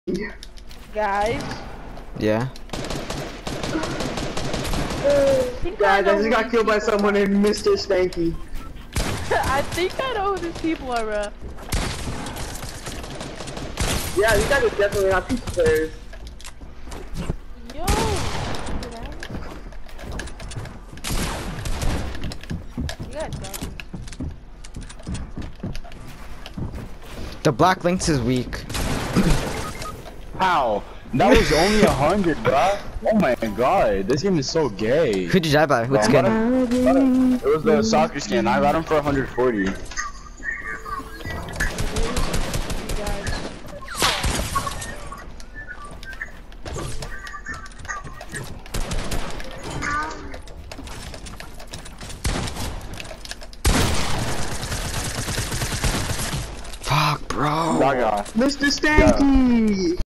Guys. Yeah. Guys, I just got killed by someone named Mr. Stanky. I think I know who these people are, bro. Yeah, these guys are definitely not people players. Yo. You guys got it. The black lynx is weak. How? That was only 100, bruh. Oh my god, this game is so gay. Who'd you die by? What skin? It was the soccer skin. I got him for 140. Fuck, bro. That guy. Mr. Stanky!